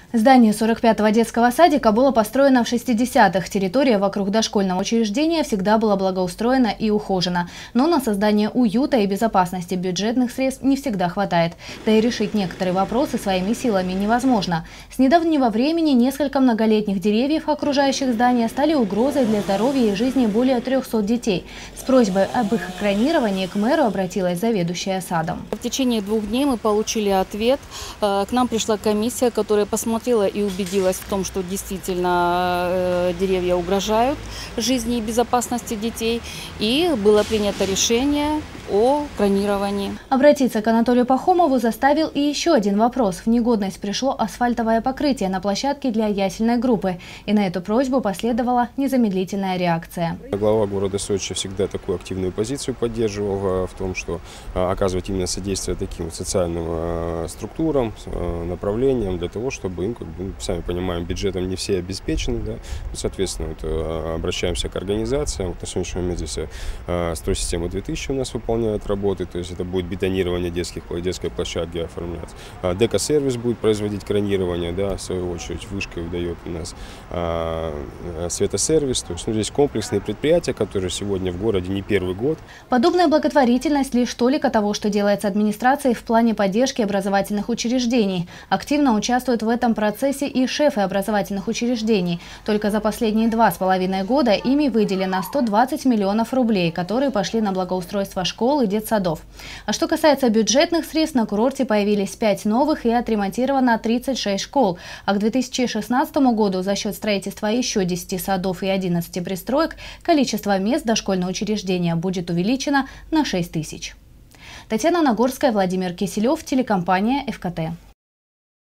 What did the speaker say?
Здание 45-го детского садика было построено в 60-х. Территория вокруг дошкольного учреждения всегда была благоустроена и ухожена. Но на создание уюта и безопасности бюджетных средств не всегда хватает. Да и решить некоторые вопросы своими силами невозможно. С недавнего времени несколько многолетних деревьев, окружающих здание, стали угрозой для здоровья и жизни более 300 детей. С просьбой об их экранировании к мэру обратилась заведующая садом. В течение 2 дней мы получили ответ. К нам пришла комиссия, которая посмотрела и убедилась в том, что действительно деревья угрожают жизни и безопасности детей. И было принято решение о экранировании. Обратиться к Анатолию Пахомову заставил и еще один вопрос. В негодность пришло асфальтовое покрытие на площадке для ясельной группы. И на эту просьбу последовала незамедлительная реакция. Глава города Сочи всегда такую активную позицию поддерживал в том, что оказывать именно содействие таким социальным структурам, направлениям для того, чтобы им, сами понимаем, бюджетом не все обеспечены. Да? Соответственно, обращаемся к организациям. На сегодняшний момент здесь стройсистема 2000 у нас выполняет работы, то есть это будет бетонирование детской площадки оформляться. Дека-сервис будет производить кранирование, да, в свою очередь вышка выдает у нас светосервис. То есть здесь комплексные предприятия, которые сегодня в городе не первый год. Подобная благотворительность лишь толика того, что делается администрацией в плане поддержки образовательных учреждений. Активно участвуют в этом процессе и шефы образовательных учреждений. Только за последние 2,5 года ими выделено 120 миллионов рублей, которые пошли на благоустройство школ и детсадов. А что касается бюджетных средств, на курорте появились 5 новых и отремонтировано 36 школ. А к 2016 году за счет строительства еще 10 садов и 11 пристроек количество мест дошкольного учреждения будет увеличено на 6 тысяч. Татьяна Нагорская, Владимир Киселев, телекомпания ФКТ.